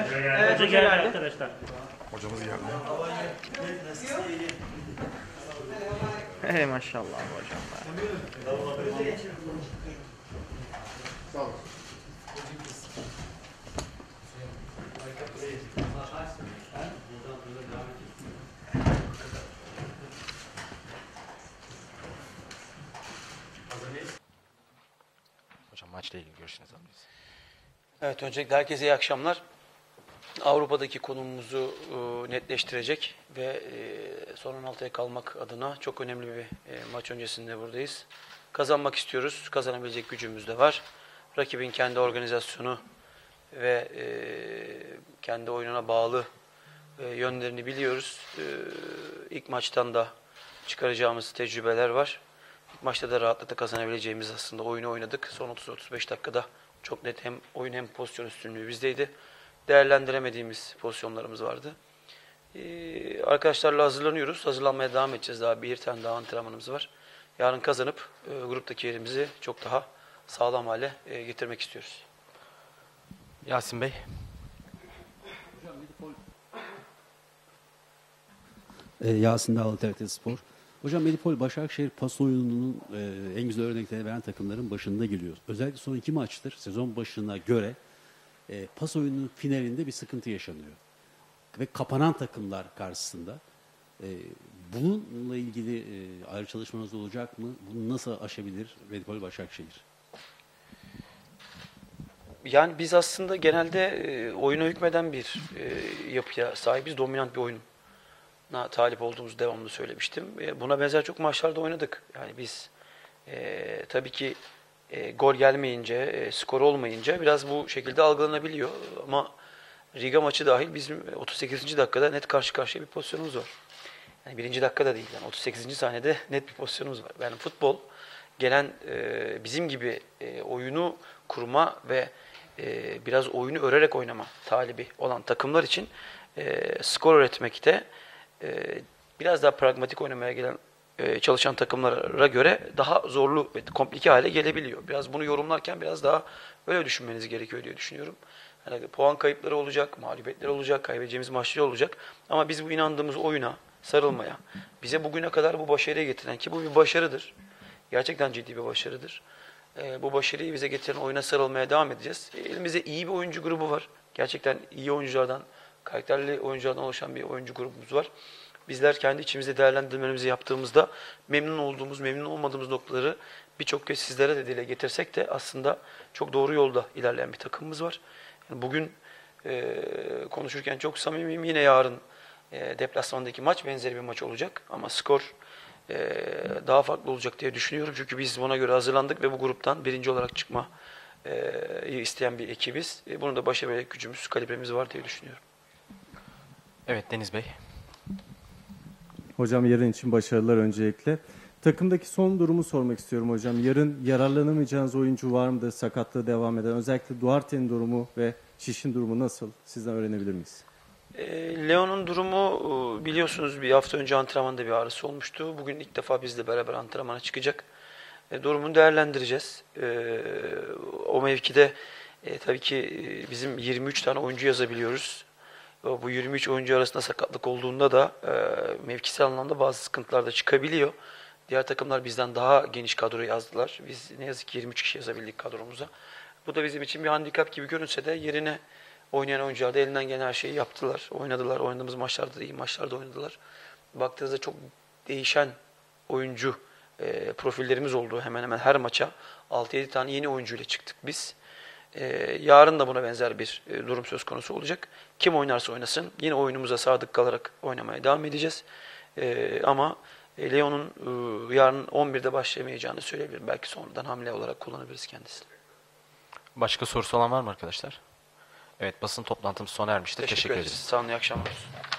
Evet, Hoca geldi arkadaşlar. Hocamız geldi. Hey maşallah hocam. Sağ olun. Hocam maçla ilgili görüşünüzü alıyoruz. Evet, öncelikle herkese iyi akşamlar. Avrupa'daki konumumuzu netleştirecek ve son 16'ya kalmak adına çok önemli bir maç öncesinde buradayız. Kazanmak istiyoruz. Kazanabilecek gücümüz de var. Rakibin kendi organizasyonu ve kendi oyununa bağlı yönlerini biliyoruz. İlk maçtan da çıkaracağımız tecrübeler var. İlk maçta da rahatlıkla kazanabileceğimiz aslında oyunu oynadık. Son 30-35 dakikada çok net hem oyun hem pozisyon üstünlüğü bizdeydi. Değerlendiremediğimiz pozisyonlarımız vardı. Arkadaşlarla hazırlanıyoruz. Hazırlanmaya devam edeceğiz. Daha bir tane daha antrenmanımız var. Yarın kazanıp gruptaki yerimizi çok daha sağlam hale getirmek istiyoruz. Yasin Bey. Yasin Dağlı, TRT Spor. Hocam Medipol Başakşehir pas oyununun en güzel örneklerini veren takımların başında geliyor. Özellikle son 2 maçtır sezon başına göre pas oyununun finalinde bir sıkıntı yaşanıyor. Ve kapanan takımlar karşısında. Bununla ilgili ayrı çalışmanız olacak mı? Bunu nasıl aşabilir Medipol Başakşehir? Yani biz aslında genelde oyuna hükmeden bir yapıya sahibiz. Dominant bir oyuna talip olduğumuzu devamlı söylemiştim. Buna benzer çok maçlarda oynadık. Yani biz tabii ki gol gelmeyince, skor olmayınca biraz bu şekilde algılanabiliyor. Ama Riga maçı dahil bizim 38. dakikada net karşı karşıya bir pozisyonumuz var. Yani 1. dakikada değil, yani 38. saniyede net bir pozisyonumuz var. Yani futbol gelen bizim gibi oyunu kurma ve biraz oyunu örerek oynama talibi olan takımlar için skor üretmekte biraz daha pragmatik oynamaya gelen çalışan takımlara göre daha zorlu ve komplike hale gelebiliyor. Biraz bunu yorumlarken biraz daha öyle düşünmeniz gerekiyor diye düşünüyorum. Yani puan kayıpları olacak, mağlubiyetler olacak, kaybedeceğimiz maçlar olacak. Ama biz bu inandığımız oyuna sarılmaya, bize bugüne kadar bu başarıyı getiren, ki bu bir başarıdır. Gerçekten ciddi bir başarıdır. Bu başarıyı bize getiren oyuna sarılmaya devam edeceğiz. Elimizde iyi bir oyuncu grubu var. Gerçekten iyi oyunculardan, karakterli oyunculardan oluşan bir oyuncu grubumuz var. Bizler kendi içimizde değerlendirmelerimizi yaptığımızda memnun olduğumuz, memnun olmadığımız noktaları birçok kez sizlere de dile getirsek de aslında çok doğru yolda ilerleyen bir takımımız var. Yani bugün konuşurken çok samimiyim. Yine yarın deplasmandaki maç benzeri bir maç olacak. Ama skor daha farklı olacak diye düşünüyorum. Çünkü biz buna göre hazırlandık ve bu gruptan birinci olarak çıkma isteyen bir ekibiz. Bunun da başarabilecek gücümüz, kalibremiz var diye düşünüyorum. Evet Deniz Bey. Hocam yarın için başarılar öncelikle. Takımdaki son durumu sormak istiyorum hocam. Yarın yararlanamayacağınız oyuncu var mıdır sakatlığı devam eden? Özellikle Duarte'nin durumu ve Şiş'in durumu nasıl? Sizden öğrenebilir miyiz? Leon'un durumu biliyorsunuz bir hafta önce antrenmanda bir ağrısı olmuştu. Bugün ilk defa bizle beraber antrenmana çıkacak. Durumunu değerlendireceğiz. O mevkide tabii ki bizim 23 tane oyuncu yazabiliyoruz. Bu 23 oyuncu arasında sakatlık olduğunda da mevkisel anlamda bazı sıkıntılar da çıkabiliyor. Diğer takımlar bizden daha geniş kadro yazdılar. Biz ne yazık ki 23 kişi yazabildik kadromuza. Bu da bizim için bir handikap gibi görünse de yerine oynayan oyuncular da elinden gelen her şeyi yaptılar. Oynadılar. Oynadığımız maçlarda da iyi maçlarda oynadılar. Baktığınızda çok değişen oyuncu profillerimiz oldu. Hemen hemen her maça 6-7 tane yeni oyuncuyla çıktık biz. Yarın da buna benzer bir durum söz konusu olacak. Kim oynarsa oynasın yine oyunumuza sadık kalarak oynamaya devam edeceğiz. Ama Leon'un yarın 11'de başlayamayacağını söyleyebilirim. Belki sonradan hamle olarak kullanabiliriz kendisini. Başka sorusu olan var mı arkadaşlar? Evet basın toplantımız sona ermiştir. Teşekkür ederiz. Sağ olun, iyi akşamlar.